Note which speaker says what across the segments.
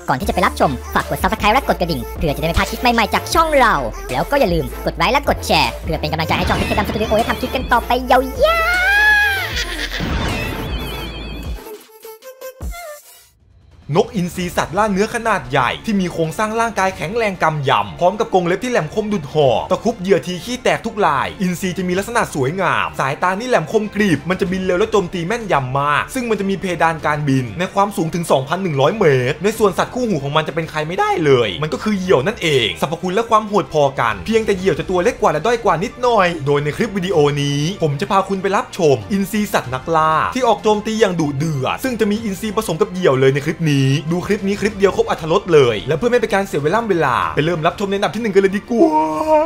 Speaker 1: ก่อนที่จะไปรับชมฝากกด Subscribe และกดกระดิ่งเพื่อจะได้ไม่พลาดคลิปใหม่ๆจากช่องเราแล้วก็อย่าลืมกดไลค์และกดแชร์เพื่อเป็นกำลังใจให้ช่องพิกดำสตูดิโอได้ทำคลิปกันต่อไปยาว
Speaker 2: นกอินทรีสัตว์ล่าเนื้อขนาดใหญ่ที่มีโครงสร้างร่างกายแข็งแรงกำยำพร้อมกับกรงเล็บที่แหลมคมดุจหอกตะคุบเหยื่อทีขี้แตกทุกลายอินทรีจะมีลักษณะสวยงามสายตานี่แหลมคมกรีบมันจะบินเร็วและโจมตีแม่นยำมากซึ่งมันจะมีเพดานการบินในความสูงถึง 2,100 เมตรในส่วนสัตว์คู่หูของมันจะเป็นใครไม่ได้เลยมันก็คือเหยี่ยวนั่นเองสรรพคุณและความโหดพอกันเพียงแต่เหยี่ยวจะตัวเล็กกว่าและด้อยกว่านิดหน่อยโดยในคลิปวิดีโอนี้ผมจะพาคุณไปรับชมอินทรีสัตว์นักล่าที่ออกโจมตีอย่างดุเดือดซึ่งจะมีอินทรีผสมกับเหยี่ยวเลยในคลิปนี้ดูคลิปนี้คลิปเดียวครบอรรถรสเลยและเพื่อไม่เป็นการเสียเวลาไปเริ่มรับชมในอันดับที่1กันเลยดีกว่า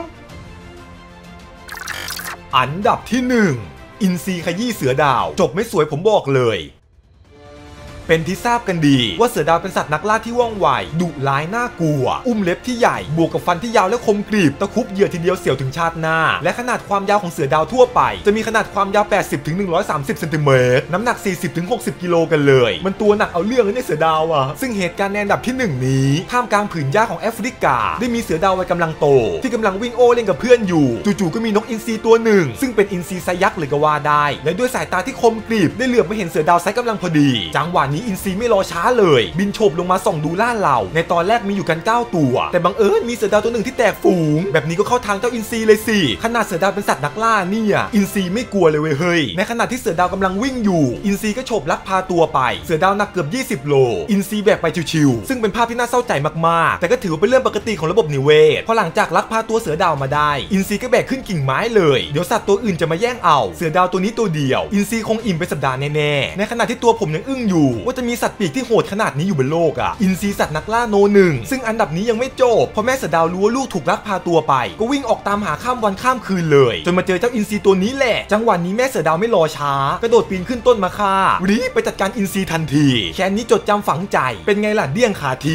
Speaker 2: อันดับที่1อินทรีขยี้เสือดาวจบไม่สวยผมบอกเลยเป็นที่ทราบกันดีว่าเสือดาวเป็นสัตว์นักล่าที่ว่องไวดุร้ายน่ากลัวอุ้มเล็บที่ใหญ่บวกกับฟันที่ยาวและคมกรีบตะคุบเหยื่อทีเดียวเสียวถึงชาติหน้าและขนาดความยาวของเสือดาวทั่วไปจะมีขนาดความยาว 80-130 เซนติเมตรน้ำหนัก 40-60 กิโลกันเลยมันตัวหนักเอาเรื่องเลยในเสือดาวอ่ะซึ่งเหตุการณ์ในอันดับที่1นี้ท่ามกลางผืนหญ้าของแอฟริกาได้มีเสือดาววัยกำลังโตที่กำลังวิ่งโอเล่นกับเพื่อนอยู่จู่ๆก็มีนกอินทรีตัวหนึ่งซึ่งเป็นอินทรีไซยักษ์เลยก็ว่าได้และด้วยสายตาที่คมกรีบได้เหลือบไปเห็นเสือดาวไซส์กำลังพอดีจังหวะนี้อินทรีไม่รอช้าเลยบินโฉบลงมาส่องดูล่าเราในตอนแรกมีอยู่กัน9ตัวแต่บังเอิญมีเสือดาวตัวหนึ่งที่แตกฝูงแบบนี้ก็เข้าทางเจ้าอินทรีเลยสิขนาดเสือดาวเป็นสัตว์นักล่าเนี่ยอินทรีไม่กลัวเลยเว้ยเฮ้ยในขณะที่เสือดาวกำลังวิ่งอยู่อินทรีก็โฉบลักพาตัวไปเสือดาวหนักเกือบ20 โลอินทรีแบกไปชิวๆซึ่งเป็นภาพที่น่าเศร้าใจมากๆแต่ก็ถือว่าเป็นเรื่องปกติของระบบนิเวศพอหลังจากลักพาตัวเสือดาวมาได้อินทรีก็แบกขึ้นกิ่งไม้เลยเดี๋ยวสัตว์ตัวอื่นจะมาแย่งเอาเสือดาวตัวนี้ตัวเดียวอินทรีคงอิ่มไปสัปดาห์แน่ๆในขณะที่ตัวผมยังอึ้งอยู่ว่าจะมีสัตว์ปีกที่โหดขนาดนี้อยู่บนโลกอ่ะอินทรีสัตว์นักล่าโนหนึ่งซึ่งอันดับนี้ยังไม่จบพอแม่เสือดาวรู้ว่าลูกถูกลักพาตัวไปก็วิ่งออกตามหาข้ามวันข้ามคืนเลยจนมาเจอเจ้าอินทรีตัวนี้แหละจังหวะนี้แม่เสือดาวไม่รอช้ากระโดดปีนขึ้นต้นมะค่ารีบไปจัดการอินทรีทันทีแค่นี้จดจำฝังใจเป็นไงล่ะเดี้ยงขาที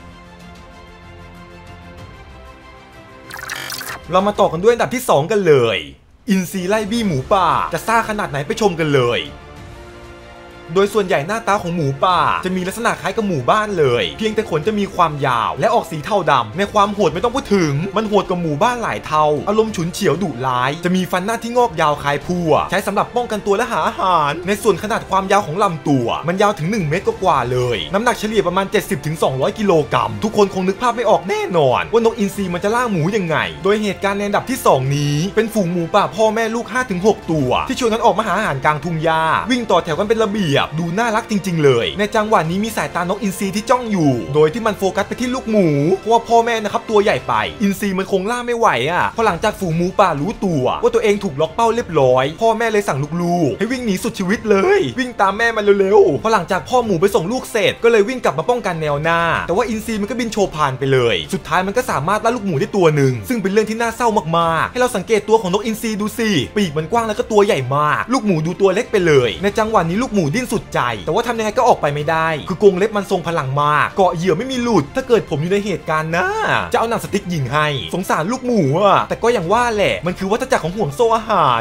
Speaker 2: เรามาต่อกันด้วยอันดับที่2กันเลยอินทรีไล่บี้หมูป่าจะซ่าขนาดไหนไปชมกันเลยโดยส่วนใหญ่หน้าตาของหมูป่าจะมีลักษณะคล้ายกับหมูบ้านเลยเพียงแต่ขนจะมีความยาวและออกสีเทาดำในความโหดไม่ต้องพูดถึงมันโหดกว่าหมูบ้านหลายเท่าอารมณ์ฉุนเฉียวดุร้ายจะมีฟันหน้าที่งอกยาวคล้ายพั่วใช้สำหรับป้องกันตัวและหาอาหารในส่วนขนาดความยาวของลำตัวมันยาวถึง1 เมตรกว่าเลยน้ำหนักเฉลี่ยประมาณ 70-200 กิโลกรัมทุกคนคงนึกภาพไม่ออกแน่นอนว่านกอินทรีมันจะล่าหมูยังไงโดยเหตุการณ์ในอันดับที่2นี้เป็นฝูงหมูป่าพ่อแม่ลูก 5-6 ตัวที่ชวนกันออกมาหาอาหารกลางทุ่งหญ้าวิ่งต่อแถวกันเป็นระเบียบดูน่ารักจริงๆเลยในจังหวะนี้มีสายตานกอินทรีที่จ้องอยู่โดยที่มันโฟกัสไปที่ลูกหมูเพราะว่าพ่อแม่นะครับตัวใหญ่ไปอินทรีมันคงล่าไม่ไหวอ่ะพอหลังจากฝูงหมูป่ารู้ตัวว่าตัวเองถูกล็อกเป้าเรียบร้อยพ่อแม่เลยสั่งลูกๆให้วิ่งหนีสุดชีวิตเลยวิ่งตามแม่มาเร็วๆพอหลังจากพ่อหมูไปส่งลูกเสร็จก็เลยวิ่งกลับมาป้องกันแนวหน้าแต่ว่าอินทรีมันก็บินโชว์ผ่านไปเลยสุดท้ายมันก็สามารถล่าลูกหมูได้ตัวหนึ่งซึ่งเป็นเรื่องที่น่าเศร้ามากๆให้เราสังเกตตัวของนกอินทรีดูสิปีกมันกว้างแล้วก็ตัวใหญ่มากลูกหมูดูตัวเล็กไปเลยในจังหวะนี้ลูกหมูดิ้นสุดใจแต่ว่าทำยังไงก็ออกไปไม่ได้คือกรงเล็บมันทรงพลังมากเกาะเหยื่อไม่มีหลุดถ้าเกิดผมอยู่ในเหตุการณ์นะจะเอาหนังสติ๊กยิงให้สงสารลูกหมูอ่ะแต่ก็อย่างว่าแหละมันคือวัฏจักรของห่วงโซ่อาหาร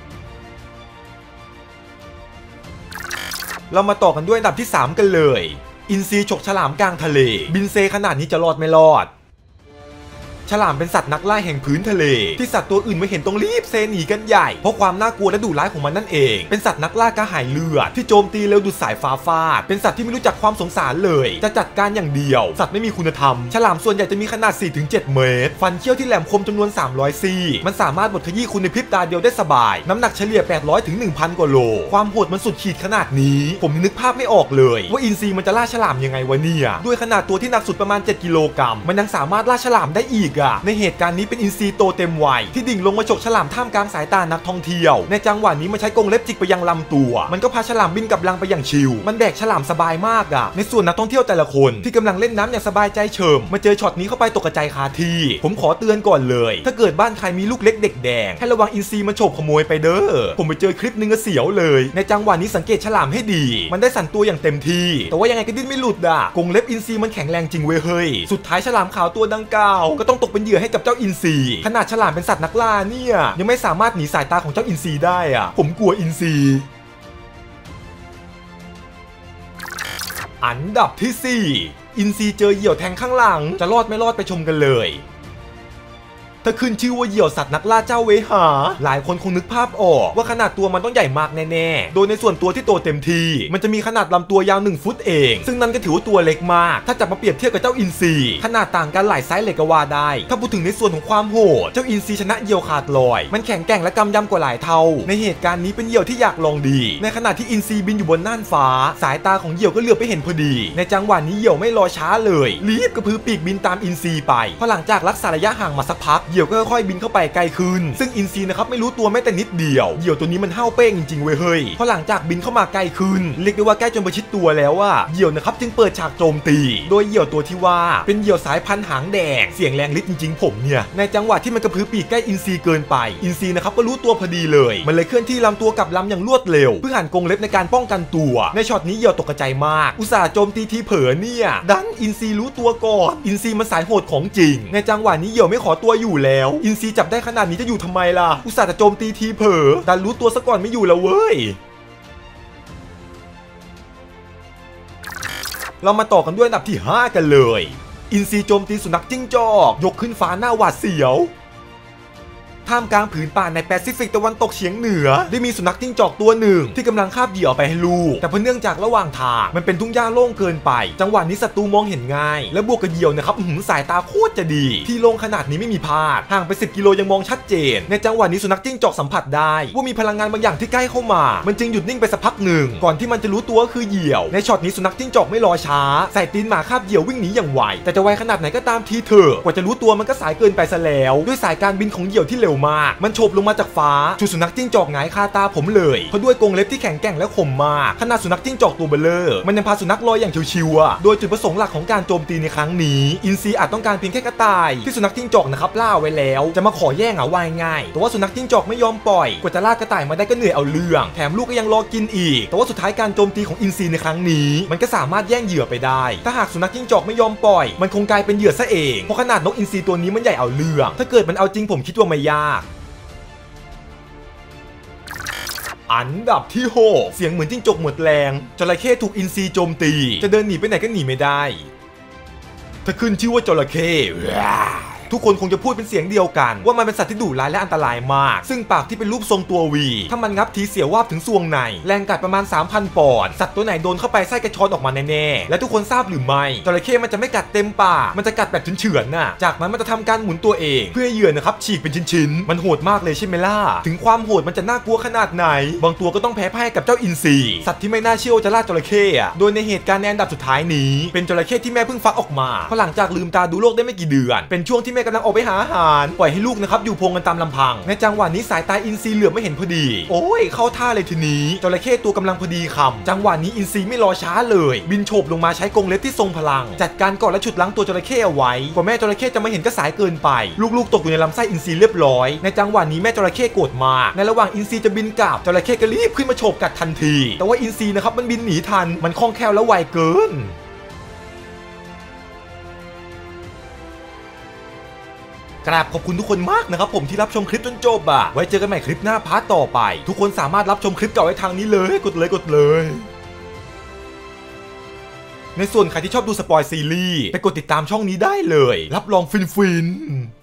Speaker 2: เรามาต่อกันด้วยอันดับที่3กันเลยอินทรีฉกฉลามกลางทะเลบินเซขนาดนี้จะรอดไม่รอดฉลามเป็นสัตว์นักล่าแห่งพื้นทะเลที่สัตว์ตัวอื่นไม่เห็นต้องรีบเซหนีกันใหญ่เพราะความน่ากลัวและดุร้ายของมันนั่นเองเป็นสัตว์นักล่ากระหายเลือดที่โจมตีเร็วดุจสายฟ้าฟาดเป็นสัตว์ที่ไม่รู้จักความสงสารเลยจะจัดการอย่างเดียวสัตว์ไม่มีคุณธรรมฉลามส่วนใหญ่จะมีขนาด 4-7 เมตรฟันเขี้ยวที่แหลมคมจำนวน300ซี่มันสามารถบดขยี้คุณในพริบตาเดียวได้สบายน้ำหนักเฉลี่ย 800-1,000 กว่าโลความโหดมันสุดขีดขนาดนี้ผมนึกภาพไม่ออกเลยว่าอินทรีมันจะล่าฉลามยังไงวะเนี่ยด้วยขนาดตัวที่หนักสุดประมาณ7 กิโลกรัมมันยังสามารถล่าฉลามได้อีกอะในเหตุการณ์นี้เป็นอินทรีโตเต็มวัยที่ดิ่งลงมาฉกฉลามท่ามกลางสายตานักท่องเที่ยวในจังหวะนี้มันใช้กรงเล็บจิกไปยังลำตัวมันก็พาฉลามบินกลับรังไปอย่างชิลมันแบกฉลามสบายมากอะในส่วนนักท่องเที่ยวแต่ละคนที่กำลังเล่นน้ำอย่างสบายใจเฉิมมาเจอช็อตนี้เข้าไปตกกระจายคาที่ผมขอเตือนก่อนเลยถ้าเกิดบ้านใครมีลูกเล็กเด็กแดงให้ระวังอินทรีมันฉกขโมยไปเด้อผมไปเจอคลิปนึงก็เสียวเลยในจังหวะนี้สังเกตฉลามให้ดีมันได้สั่นตัวอย่างเต็มที่แต่ว่ายังไงก็ดิ้นไม่หลุดอะกรงเล็บอินทรีมันแข็งแรงจริงเว้ยเฮ้ยสุดท้ายฉลามขาวตัวดังกล่าวก็ต้องตกเป็นเหยื่อให้กับเจ้าอินทรีขนาดฉลามเป็นสัตว์นักล่าเนี่ยยังไม่สามารถหนีสายตาของเจ้าอินทรีได้อะผมกลัวอินทรีอันดับที่4 อินซีเจอเหยี่ยวแทงข้างหลังจะรอดไม่รอดไปชมกันเลยถ้าขึ้นชื่อว่าเหยี่ยวสัตว์นักล่าเจ้าเวหาหลายคนคงนึกภาพออกว่าขนาดตัวมันต้องใหญ่มากแน่ๆโดยในส่วนตัวที่โตเต็มทีมันจะมีขนาดลำตัวยาว1 ฟุตเองซึ่งนั่นก็ถือว่าตัวเล็กมากถ้าจับมาเปรียบเทียบกับเจ้าอินซีขนาดต่างกันหลายไซส์เลยก็ว่าได้ถ้าพูดถึงในส่วนของความโหดเจ้าอินซีชนะเหยี่ยวขาดลอยมันแข็งแกร่งและกำยำกว่าหลายเท่าในเหตุการณ์นี้เป็นเหยี่ยวที่อยากลองดีในขณะที่อินซีบินอยู่บนน่านฟ้าสายตาของเหยี่ยวก็เหลือบไปเห็นพอดีในจังหวะนี้เหยี่ยวไม่รอช้าเลยรีบกระพือปีกบินตามอินซีไปพอหลังจากรักษาระยะห่างมาสักพักเหยี่ยวก็ค่อยๆบินเข้าไปไกลขึ้นซึ่งอินซีนะครับไม่รู้ตัวแม้แต่นิดเดียวเหยี่ยวตัวนี้มันห้าวเป้งจริงๆเว้ยเฮ้ยพอหลังจากบินเข้ามาไกลขึ้นเรียกได้ว่าใกล้จนประชิดตัวแล้วว่าเหยี่ยวนะครับจึงเปิดฉากโจมตีโดยเหยี่ยวตัวที่ว่าเป็นเหยี่ยวสายพันธุ์หางแดงเสียงแรงฤทธิ์จริงๆผมเนี่ยในจังหวะที่มันกระพือปีกใกล้อินซีเกินไปอินซีนะครับก็รู้ตัวพอดีเลยมันเลยเคลื่อนที่ลำตัวกับลำอย่างรวดเร็วเพื่อหันกรงเล็บในการป้องกันตัวในช็อตนี้เหยี่ยวตกใจมากอุตส่าห์โจมตีทีเผลอเนี่ยดันอินซีรู้ตัวก่อนอินซีมันสายโหดของจริงในจังหวะนี้เหยี่ยวไม่ขอตัวอยู่แล้วอินซีจับได้ขนาดนี้จะอยู่ทำไมล่ะอุตส่าห์จะโจมตีทีเผลอดันรู้ตัวซะก่อนไม่อยู่แล้วเว้ยเรามาต่อกันด้วยอันดับที่5กันเลยอินซีโจมตีสุนัขจิ้งจอกยกขึ้นฟ้าหน้าหวาดเสียวท่ามกลางผืนป่าในแปซิฟิกตะวันตกเฉียงเหนือได้มีสุนัขจิ้งจอกตัวหนึ่งที่กำลังคาบเหยี่ยวไปให้ลูกแต่เพราะเนื่องจากระหว่างทางมันเป็นทุ่งหญ้าโล่งเกินไปจังหวะนี้ศัตรูมองเห็นง่ายและบวกกับเหยี่ยวนะครับสายตาโคตรจะดีที่โล่งขนาดนี้ไม่มีพลาดห่างไป10 กิโลยังมองชัดเจนในจังหวะนี้สุนัขจิ้งจอกสัมผัสได้ว่ามีพลังงานบางอย่างที่ใกล้เข้ามามันจึงหยุดนิ่งไปสักพักหนึ่งก่อนที่มันจะรู้ตัวคือเหยี่ยวในช็อตนี้สุนัขจิ้งจอกไม่รอช้าใส่ตีนหมาคาบเหยี่ยววิ่งหนีอย่างไวแต่จะไวขนาดไหนก็ตามทีเถอะกว่าจะรู้ตัวมันก็สายเกินไปซะแล้วด้วยสายการบินของเหยี่ยวที่เร็วมากมันโฉบลงมาจากฟ้าชูสุนัขจิ้งจอกหงายคาตาผมเลยเพราะด้วยกรงเล็บที่แข็งแกร่งและคมมากขนาดสุนัขจิ้งจอกตัวเบลเลอร์มันยังพาสุนัขลอยอย่างชิวๆโดยจุดประสงค์หลักของการโจมตีในครั้งนี้อินซีอาจต้องการเพียงแค่กระต่ายที่สุนัขจิ้งจอกนะครับล่าไว้แล้วจะมาขอแย่งวายง่ายแต่ว่าสุนัขจิ้งจอกไม่ยอมปล่อยกว่าจะล่ากระต่ายมาได้ก็เหนื่อยเอาเรื่องแถมลูกก็ยังรอกินอีกแต่ว่าสุดท้ายการโจมตีของอินซีในครั้งนี้มันก็สามารถแย่งเหยื่อไปได้ถ้าหากสุนัขจิ้งจอกไม่ยอมปล่อยมันคงกลายเป็นเหยื่อซะเองเพราะขนาดนกอินซีตัวนี้มันใหญ่เอาเรื่องถ้าเกิดมันเอาจริงผมคิดว่าไม่ยากอันดับที่6เสียงเหมือนจิ้งจกหมดแรงจระเข้ถูกอินซีโจมตีจะเดินหนีไปไหนก็หนีไม่ได้ถ้าขึ้นชื่อว่าจระเข้ทุกคนคงจะพูดเป็นเสียงเดียวกันว่ามันเป็นสัตว์ที่ดุร้ายและอันตรายมากซึ่งปากที่เป็นรูปทรงตัววีถ้ามันงับทีเสียววาบถึงซวงในแรงกัดประมาณ 3,000 ปอนด์สัตว์ตัวไหนโดนเข้าไปไส้กระชอนออกมาแน่ๆและทุกคนทราบหรือไม่จระเข้มันจะไม่กัดเต็มปากมันจะกัดแบบเฉือนๆน่ะจากนั้นมันจะทำการหมุนตัวเองเพื่อเหยื่อนะครับฉีกเป็นชิ้นๆมันโหดมากเลยใช่ไหมล่ะถึงความโหดมันจะน่ากลัวขนาดไหนบางตัวก็ต้องแพ้พ่ายกับเจ้าอินซีสัตว์ที่ไม่น่าเชื่อจะล่าจระเข้โดยในเหตุการณ์ในอันดับสุดท้ายนี้เป็นจระเข้ที่แม่เพิ่งฟักออกมาเพราะหลังจากลืมตาดูโลกได้ไม่กี่เดือนเป็นช่วงที่แม่กำลังออกไปหาปล่อยให้ลูกนะครับอยู่พงกันตามลำพังในจังหวะนี้สายตาอินซีเหลือบไม่เห็นพอดีโอ้ยเข้าท่าเลยทีนี้จระเข้ตัวกำลังพอดีคำจังหวะนี้อินซีไม่รอช้าเลยบินโฉบลงมาใช้กรงเล็บที่ทรงพลังจัดการก่อนและฉุดล้างตัวจระเข้เอาไว้กว่าแม่จระเข้จะมาเห็นก็สายเกินไปลูกๆตกอยู่ในลำไส้อินซีเรียบร้อยในจังหวะนี้แม่จระเข้โกรธมากในระหว่างอินซีจะบินกลับจระเข้ก็รีบขึ้นมาโฉบกัดทันทีแต่ว่าอินซีนะครับมันบินหนีทันมันคล่องแคล่วและไวเกินกราบขอบคุณทุกคนมากนะครับผมที่รับชมคลิปจนจบไว้เจอกันใหม่คลิปหน้าพาร์ทต่อไปทุกคนสามารถรับชมคลิปเก่าได้ทางนี้เลยกดเลยในส่วนใครที่ชอบดูสปอยซีรีส์ไปกดติดตามช่องนี้ได้เลยรับรองฟิน